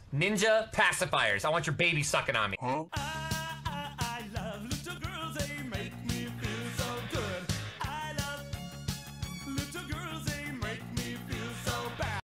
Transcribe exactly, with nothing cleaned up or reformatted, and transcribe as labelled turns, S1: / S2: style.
S1: Ninja pacifiers. I want your baby sucking on me.
S2: Huh?